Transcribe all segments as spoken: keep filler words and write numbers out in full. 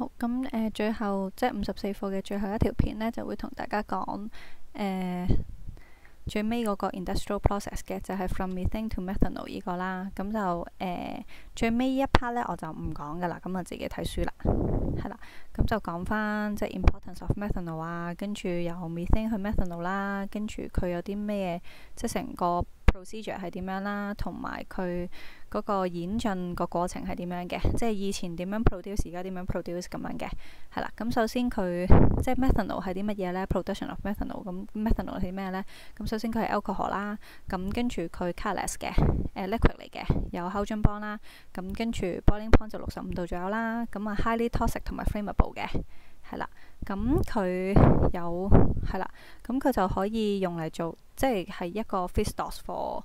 好，咁誒、呃、最後即係五十四課嘅最後一條片呢，就會同大家講誒、呃、最尾嗰個 industrial process 嘅，就係、是、from methane to methanol 呢個啦。咁就誒、呃、最尾一 part 呢，我就唔講噶啦，咁我自己睇書啦，係啦。咁就講翻即係 importance of methanol 啊，跟住由 methane 去 methanol 啦，跟住佢有啲咩即係成個 procedure 係點樣啦，同埋佢嗰個演進個過程係點樣嘅，即係以前點樣 produce， 而家點樣 produce 咁樣嘅，係啦。咁首先佢即係 methanol 係啲乜嘢呢？ production of methanol， 咁 methanol 係咩呢？咁首先佢係 alcohol 啦，咁跟住佢 colorless 嘅，誒、呃、liquid 嚟嘅，有 Hougen bond 啦，咁跟住 boiling point 就六十五度左右啦，咁啊 highly toxic 同埋 flammable 嘅，係啦。咁佢有係啦，咁佢就可以用嚟做，即係係一個 feedstock for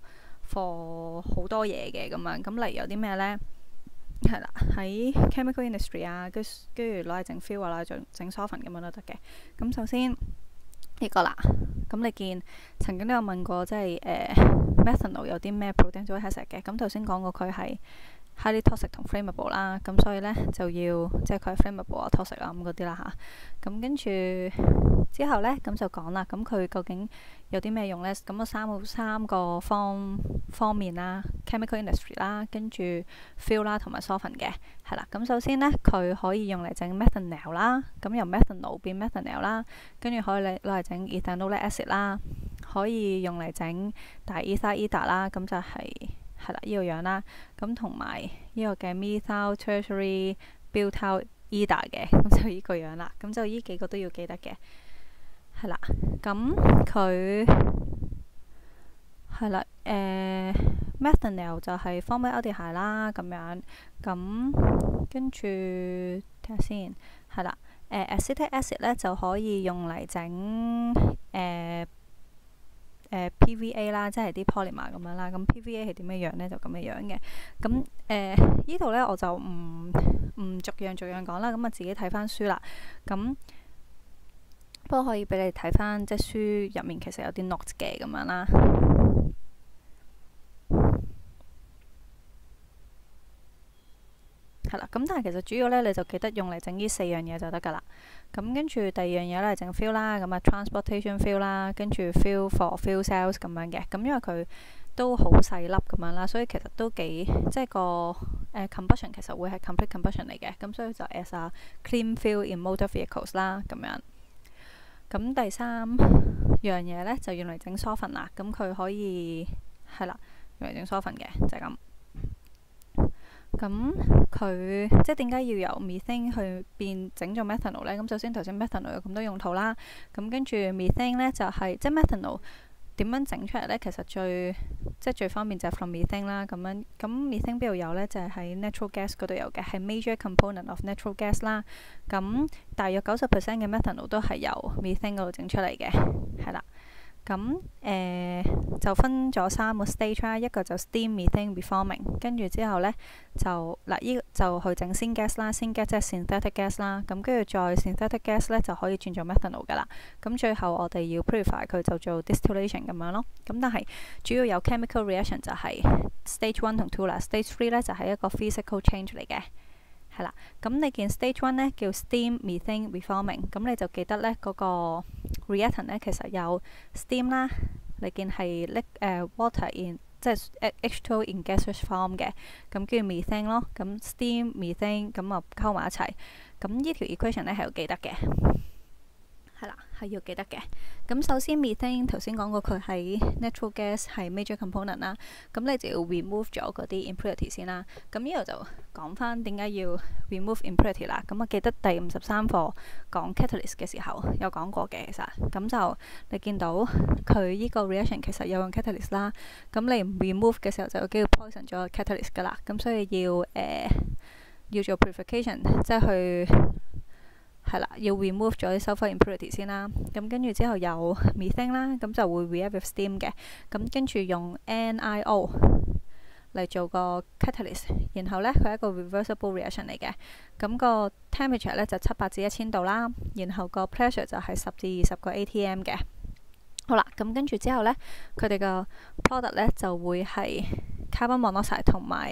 for 好多嘢嘅咁樣。咁例如有啲咩呢？係啦，喺 chemical industry 啊，跟跟住攞嚟整 fuel 啊，攞嚟整整 solvent 咁樣都得嘅。咁首先呢個啦，咁你見曾經都有問過，即係誒、呃、methanol 有啲咩 potential hazard 嘅。咁頭先講過佢係 highly toxic 同 flammable 啦，咁所以呢，就要即係佢係 flammable 啊 toxic 啊咁嗰啲啦吓。咁跟住之後呢，咁就講啦，咁佢究竟有啲咩用呢？咁啊三個三個方方面啦 ，chemical industry 啦，跟住 fuel 啦，同埋 solvent 嘅，係啦。咁首先呢，佢可以用嚟整 methanol 啦，咁由 methanol 變 methanol 啦，跟住可以攞嚟整 ethanoic acid 啦，可以用嚟整 diethyl ether 啦，咁就係、是。係啦，呢、這個樣啦，咁同埋呢個嘅 methyl tertiary butyl ether 嘅，咁就呢個樣啦，咁就呢幾個都要記得嘅，係啦，咁佢係啦，誒、呃、methanol 就係 formaldehyde 啦，咁樣，咁跟住睇下先，係啦，誒、呃、acetic acid 咧就可以用嚟整誒。呃呃、P V A 啦，即係啲 polymer 咁樣啦。咁 P V A 係點樣樣呢？就咁樣樣嘅。咁誒呢度呢，我就唔唔逐樣逐樣講啦。咁啊自己睇翻書啦。咁不過可以俾你睇翻，即係書入面其實有啲 notes 嘅咁樣啦。係啦，咁但係其實主要呢，你就記得用嚟整呢四樣嘢就得㗎啦。咁跟住第二樣嘢咧係整 fuel 啦，咁啊 transportation fuel 啦，跟住 fuel for fuel cells 咁樣嘅。咁因為佢都好細粒咁樣啦，所以其實都幾即係個誒、呃、combustion 其實會係 complete combustion 嚟嘅。咁所以就 as a clean fuel in motor vehicles 啦咁樣。咁第三樣嘢咧就用嚟整 solvent 啦。咁佢可以係啦，用嚟整 solvent 嘅就係、是、咁。咁佢即係點解要由 methane 去變整咗 methanol 呢？咁首先頭先 methanol 有咁多用途啦，咁跟住 methane 呢，就係、是、即係 methanol 點樣整出嚟呢？其實最即係最方便就係 from methane 啦，咁樣咁 methane 邊度有呢？就係、是、喺 natural gas 嗰度有嘅，係 major component of natural gas 啦。咁大約九十 percent 嘅 methanol 都係由 methane 嗰度整出嚟嘅，係啦。咁誒、呃、就分咗三個 stage 啦，一個就 steam methane reforming， 跟住之後呢，就嗱依就去整 syngas 啦 ，syngas 即係 synthetic gas 啦，咁跟住再 synthetic gas 呢，就可以轉做 methanol 噶啦。咁最後我哋要 purify 佢就做 distillation 咁樣咯。咁但係主要有 chemical reaction 就係 stage one 同 two 啦 ，stage three 呢，就係、是、一個 physical change 嚟嘅。係啦，咁你見 stage one 呢叫 steam methane reforming， 咁你就記得呢嗰、那個 reactant 呢其實有 steam 啦，你見係 liq 誒 water in 即係 H two in gaseous form 嘅，咁叫 methane 咯，咁 steam methane 咁啊溝埋一齊，咁呢條 equation 呢係要記得嘅。係啦，係要記得嘅。咁首先 methane 頭先講過佢喺 natural gas 係 major component 啦，咁你就要 remove 咗嗰啲 impurity 先啦。咁呢度就講翻點解要 remove impurity 啦。咁我記得第五十三課講 catalyst 嘅時候有講過嘅，其實咁就你見到佢呢個 reaction 其實有用 catalyst 啦。咁你唔 remove 嘅時候就有機會 poison 咗 catalyst 噶啦。咁所以要誒、呃、要做 purification， 即係去。係啦，要 remove 咗啲 sulfur impurity 先啦。咁跟住之後有 methane 啦，咁就會 react with steam 嘅。咁跟住用 N I O 嚟做個 catalyst， 然後呢，佢係一個 reversible reaction 嚟嘅。咁個 temperature 呢就七百至一千度啦，然後個 pressure 就係十至二十個 A T M 嘅。好啦，咁跟住之後呢，佢哋個 product 呢就會係 carbon monoxide 同埋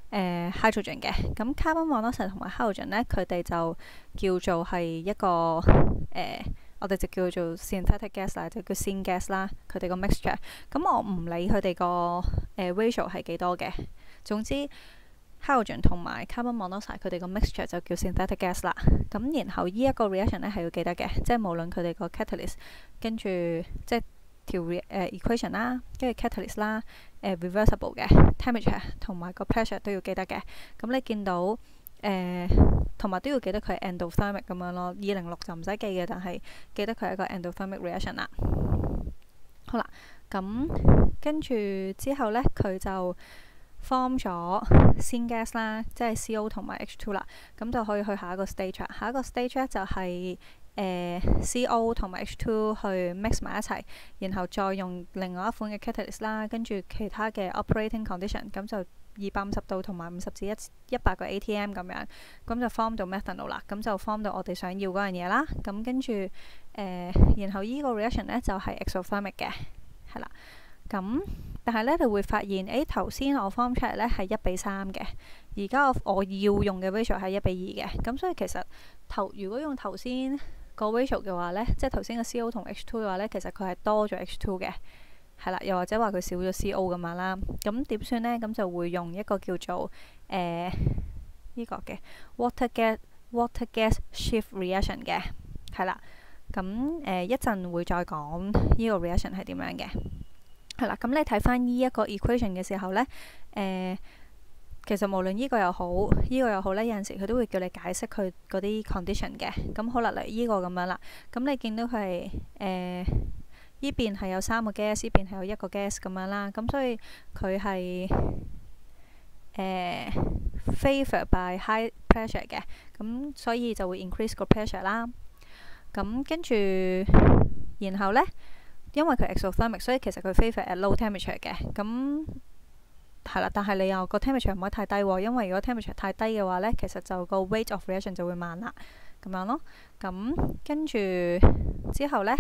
誒 hydrogen 嘅。咁 carbon monoxide 同埋 hydrogen 咧，佢哋就叫做係一個誒、呃，我哋就叫做 synthetic gas 啦，就叫 syn gas 啦。佢哋個 mixture，咁我唔理佢哋個誒 ratio 係幾多嘅，總之 hydrogen 同埋 carbon monoxide 佢哋個 mixture 就叫 synthetic gas 啦。咁然後呢一個 reaction 咧係要記得嘅，即係無論佢哋個 catalyst 跟住即係條誒 equation 啦，跟住 catalyst 啦，誒、呃、reversible 嘅 temperature 同埋個 pressure 都要記得嘅。咁你見到誒同埋都要記得佢係 endothermic 咁樣咯。二零六就唔使記嘅，但係記得佢係一個 endothermic reaction 啦。好啦，咁跟住之後咧，佢就 form 咗 syn gas 啦，即係 C O 同埋 H two 啦。咁就可以去下一個 stage 啦。下一個 stage 咧就係、是誒 C O 同埋 H two 去 mix 埋一齊，然後再用另外一款嘅 catalyst 啦，跟住其他嘅 operating condition，咁就二百五十度同埋五十至一一百個 A T M 咁樣，咁就 form 到 methanol 啦，咁就 form 到我哋想要嗰樣嘢啦。咁跟住誒，然後依個 reaction 咧就係 exothermic 嘅，係啦。咁但係咧，你會發現誒頭先我 form 出嚟咧係一比三嘅，而家我我要用嘅 ratio 係一比二嘅。咁所以其實頭如果用頭先個 ratio 嘅話咧，即係頭先嘅 C O 同 H two 嘅話咧，其實佢係多咗 H two 嘅，係啦，又或者話佢少咗 C O 咁樣啦。咁點算咧？咁就會用一個叫做誒呢、呃這個嘅 water gas water gas shift reaction 嘅，係啦。咁誒一陣會再講呢個 reaction 係點樣嘅，係啦。咁你睇翻呢一個 equation 嘅時候咧，誒、呃。其實無論呢個又好，呢、這個又好咧，有陣時佢都會叫你解釋佢嗰啲 condition 嘅。咁好啦，嚟呢個咁樣啦。咁你見到佢係誒呢邊係有三個 gas，呢邊係有一個 gas 咁樣啦。咁所以佢係誒 favor by high pressure 嘅。咁所以就會 increase 個 pressure 啦。咁跟住，然後咧，因為佢 exothermic，所以其實佢 favor at low temperature 嘅。咁係啦，但係你又個 temperature 唔可以太低喎，因為如果 temperature 太低嘅話咧，其實就個 rate of reaction 就會慢啦，咁樣咯。咁跟住之後咧，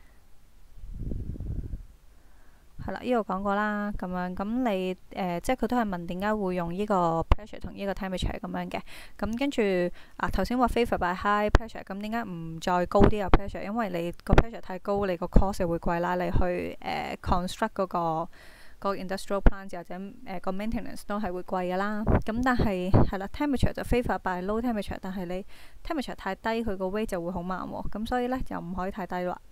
係啦，呢度講過啦，咁樣咁你誒、呃，即係佢都係問點解會用呢個 pressure 同呢個 temperature 咁樣嘅。咁跟住啊，頭先話 favor by high pressure，咁點解唔再高啲嘅 pressure？ 因為你個 pressure 太高，你個 cost 就會貴啦，你去誒、呃、construct 嗰、那個。個 industrial plant 或者誒、呃、個 maintenance 都係會貴㗎啦。咁但係係啦 temperature 就 favor by low temperature， 但係你 temperature 太低，佢個 rate 就會好慢喎。咁所以咧就唔可以太低啦。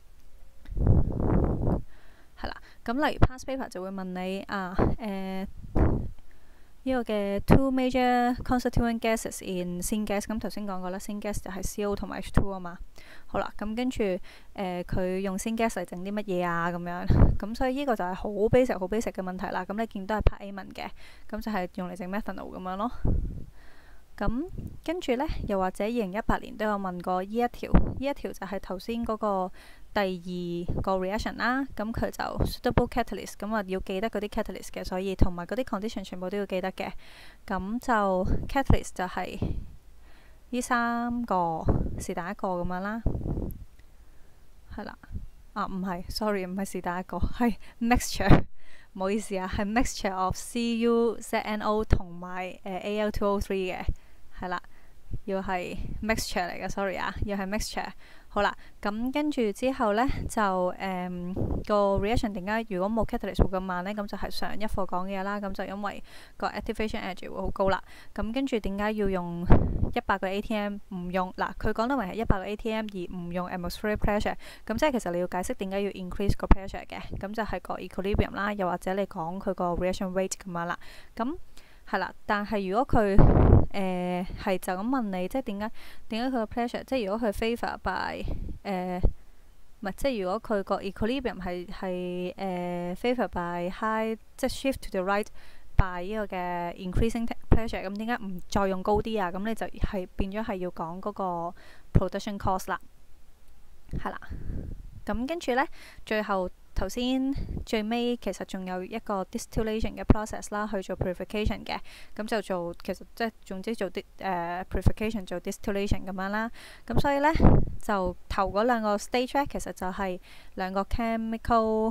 係啦，咁例如 past paper 就會問你啊誒呢、這個嘅 two major constituent gases in syn gas， 咁頭先講過啦 syn gas 就係 C O 同埋 H two 啊嘛。好啦，咁跟住誒佢用 syn gas 嚟整啲乜嘢啊咁樣，咁所以呢個就係好 basic 好 basic 嘅問題啦。咁你見都係 part A 問嘅，咁就係用嚟整 methanol 咁樣咯。咁跟住咧，又或者二零一八年都有問過呢一條，呢一條就係頭先嗰個第二個 reaction 啦。咁佢就 suitable catalyst，咁啊要記得嗰啲 catalyst 嘅，所以同埋嗰啲 condition 全部都要記得嘅。咁就 catalyst 就係呢三個是但一個咁樣啦，係啦。啊唔係 ，sorry 唔係是但一個，係 mixture， 唔好意思啊，係 mixture of C U Z N O 同埋誒 A L two O three 嘅，係啦，要係 mixture 嚟嘅 ，sorry 啊，要係 mixture。好啦，咁跟住之後咧就誒、嗯、個 reaction 點解如果冇 catalyst 會咁慢咧？咁就係上一課講嘅嘢啦。咁就因為個 activation energy 會好高啦。咁跟住點解要用一百個 A T M 唔用嗱？佢講得明係一百個 A T M 而唔用 atmospheric pressure。咁即係其實你要解釋點解要 increase 個 pressure 嘅。咁就係個 equilibrium 啦，又或者你講佢個 reaction rate 咁樣啦。咁係啦，但係如果佢誒係就咁問你，即係點解點解佢個 pressure， 即係如果佢 favor by 誒唔係，即係如果佢個 equilibrium 係係誒 favor by high， 即係 shift to the right by 呢個嘅 increasing pressure， 咁點解唔再用高啲啊？咁你就係變咗係要講嗰個 production cost 啦，係啦。咁跟住咧，最後。頭先最尾其實仲有一個 distillation 嘅 process 啦，去做 purification 嘅，咁就做其實即係總之做啲誒、uh, purification 做 distillation 咁樣啦。咁所以咧就頭嗰兩個 stage 咧，其實就係兩個 chemical 誒、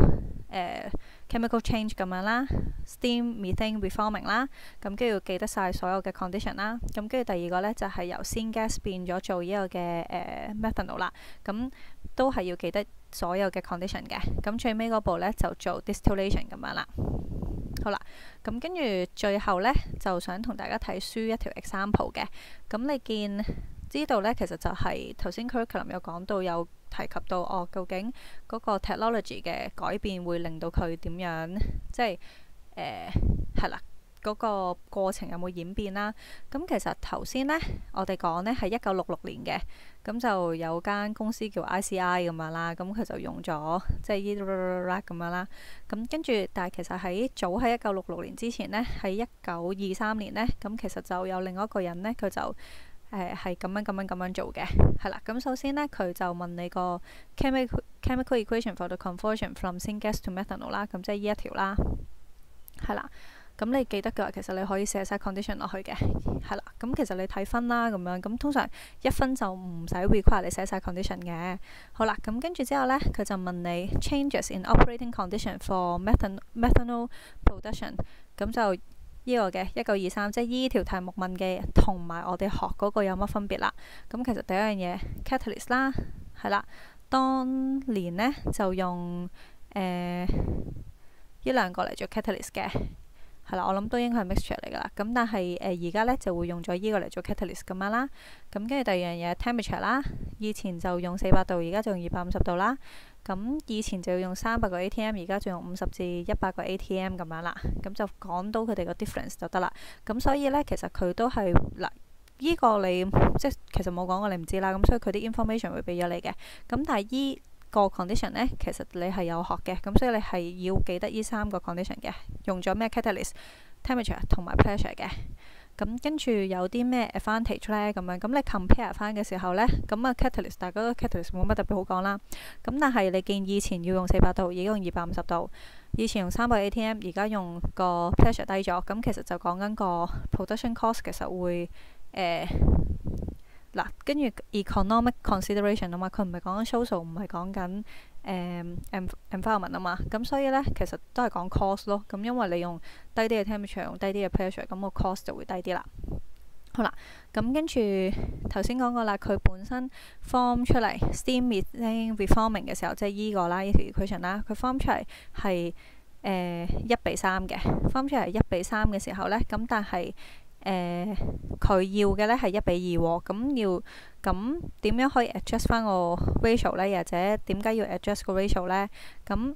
呃、chemical change 咁樣啦 ，steam methane reforming 啦，咁跟住要記得晒所有嘅 condition 啦。咁跟住第二個呢，就係、是、由 syngas 變咗做呢個嘅誒、呃、methanol 啦，咁都係要記得所有嘅 condition 嘅。咁最尾嗰步呢，就做 distillation 咁樣啦。好啦，咁跟住最後呢，就想同大家睇書一條 example 嘅。咁你見知道呢，其實就係頭先 curriculum 有講到有提及到哦，究竟嗰個 technology 嘅改變會令到佢點樣，即係誒係啦，嗰個過程有冇演變啦？咁其實頭先呢，我哋講呢係一九六六年嘅，咁就有間公司叫 I C I 咁樣啦，咁佢就用咗即係依咁樣啦。咁跟住，但係其實喺早喺一九六六年之前呢，喺一九二三年呢，咁其實就有另外一個人呢，佢就誒係咁樣咁樣咁樣做嘅，係啦。咁首先呢，佢就問你個 chemical chemical equation for the conversion from syngas to methanol 啦，咁即係呢一條啦，係啦。咁你記得嘅話，其實你可以寫晒 condition 落去嘅，係啦。咁其實你睇分啦，咁樣咁通常一分就唔使 require 你寫晒 condition 嘅。好啦，咁跟住之後呢，佢就問你 changes in operating condition for methanol methanol production， 咁就呢個嘅一九二三，即係依條題目問嘅，同埋我哋學嗰個有乜分別啦？咁其實第一樣嘢 catalyst 啦，係啦，當年呢就用誒呢兩個嚟做 catalyst 嘅。係啦，我諗都應該係 mixture 嚟噶啦。咁但係誒而家咧就會用咗依個嚟做 catalyst 咁樣啦。咁跟住第二樣嘢 temperature 啦，以前就用四百度，而家就用二百五十度啦。咁以前就要用三百個 A T M， 而家就用五十至一百個 A T M 咁樣啦。咁就講到佢哋個 difference 就得啦。咁所以咧，其實佢都係嗱，依個你即係其實冇講過你唔知啦。咁所以佢啲 information 會俾咗你嘅。咁但係依個 condition 呢，其實你係有學嘅，咁所以你係要記得呢三個 condition 嘅，用咗咩 catalyst、temperature 同埋 pressure 嘅。咁跟住有啲咩 advantage 呢？咁樣咁你 compare 翻嘅時候呢，咁啊 catalyst 大家都 catalyst 冇乜特別好講啦。咁但係你見以前要用四百度，而家用二百五十度，以前用三百 A T M， 而家用個 pressure 低咗，咁其實就講緊個 production cost 其實會誒。呃嗱，跟住 economic consideration 啊嘛，佢唔係講緊 social，唔係講緊誒 environment 啊嘛，咁所以呢，其實都係講 cost 咯。咁因為你用低啲嘅 temperature， 用低啲嘅 pressure， 咁個 cost 就會低啲啦。好啦，咁跟住頭先講過啦，佢本身 form 出嚟 steam methane reforming 嘅時候，即係依個啦，呢條 equation 啦，佢 form 出嚟係誒一比三嘅 form 出嚟一比三嘅時候呢，咁但係誒佢、呃、要嘅呢係一比二喎，咁要咁點樣可以 adjust 翻個 ratio 呢？或者點解要 adjust 個 ratio 呢？咁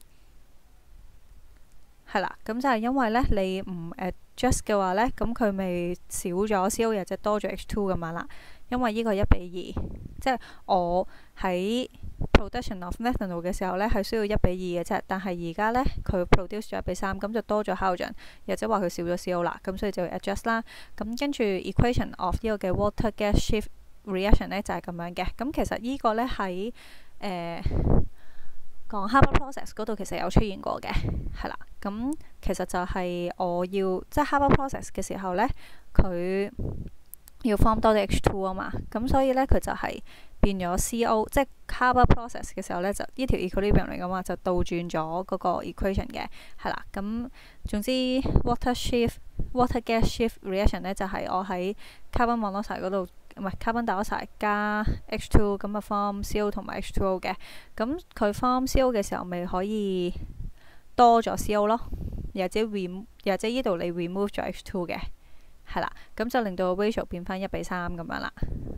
係啦，咁就係因為呢，你唔 adjust 嘅話呢，咁佢咪少咗 C O 或者多咗 H two 咁樣啦。因為呢個一比二，即係我喺 production of methanol 嘅時候呢，係需要一比二嘅啫。但係而家呢，佢 produce 咗一比三，咁就多咗 hydrogen，或者話佢少咗 C O 啦。咁所以就要 adjust 啦。咁跟住 equation of 呢個嘅 water gas shift reaction 呢，就係、是、咁樣嘅。咁其實呢個呢，喺誒講 Haber process 嗰度其實有出現過嘅，係啦。咁其實就係我要即係 Haber process 嘅時候呢，佢要 form 多啲 H two 啊嘛，咁所以呢，佢就係變咗 C O， 即係 Haber process 嘅時候呢，就呢條 equilibrium 嚟噶嘛，就倒轉咗嗰個 equation 嘅，係啦。咁總之 water shift water gas shift reaction 呢，就係、是、我喺 carbon monoxide 嗰度，唔係 carbon dioxide 加 H two 咁啊 form C O 同埋 H two O 嘅。咁佢 form C O 嘅時候，咪可以多咗 C O 咯，或者 rem 或者呢度你 remove 咗 H two 嘅。係啦，咁就令到個 ratio 變翻一比三咁樣啦。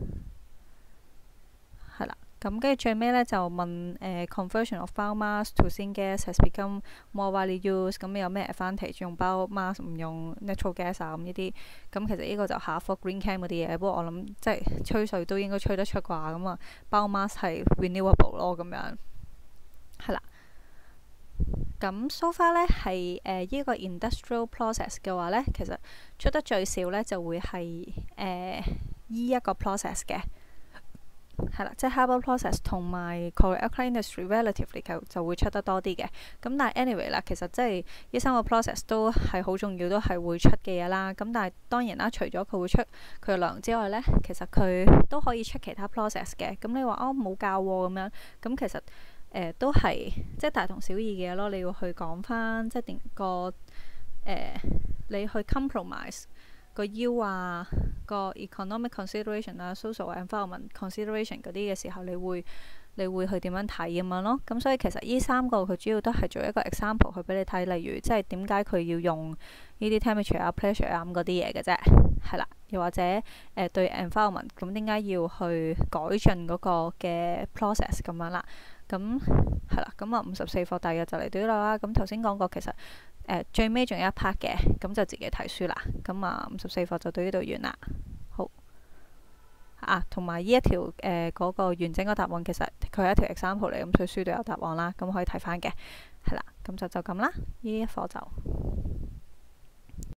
係啦，咁跟住最尾呢，就問誒、呃、conversion of biomass to syngas has become more widely used， 咁有咩 advantage 用 biomass 唔用 natural gas 啊咁呢啲？咁其實呢個就下一科 green chem 嗰啲嘢，不過我諗即係吹水都應該吹得出啩。咁啊 biomass 係 renewable 咯，咁樣係啦。咁 so far 呢係誒呢個 industrial process 嘅話呢，其實出得最少呢就會係誒依一個 process 嘅，係啦，即係 Haber process 同埋 chlor-alkali industry relatively 就就會出得多啲嘅。咁但係 anyway 啦，其實即係呢三個 process 都係好重要，都係會出嘅嘢啦。咁但係當然啦，除咗佢會出佢嘅量之外呢，其實佢都可以出其他 process 嘅。咁你話哦冇教喎咁樣，咁其實呃、都係即係大同小異嘅嘢咯。你要去講翻即係點個誒、呃，你去 compromise 個 U 啊，個 economic consideration 啊，social environment consideration 嗰啲嘅時候，你會你會去點樣睇咁樣咯？咁所以其實呢三個佢主要都係做一個 example 去俾你睇，例如即係點解佢要用呢啲 temperature 啊、pressure 啊咁嗰啲嘢嘅啫，係啦。又或者誒、呃、對 environment 咁點解要去改進嗰個嘅 process 咁樣啦？咁係啦，咁啊五十四課大約就嚟到呢度啦。咁頭先講過其實誒、呃、最尾仲有一 part 嘅，咁就自己睇書啦。咁啊五十四課就到呢度完啦。好。啊，同埋呢一條誒嗰、呃嗰個完整嘅答案，其實佢係一條 example 嚟，咁所以書都有答案啦，咁可以睇翻嘅，係啦，咁就就咁啦，呢一課就。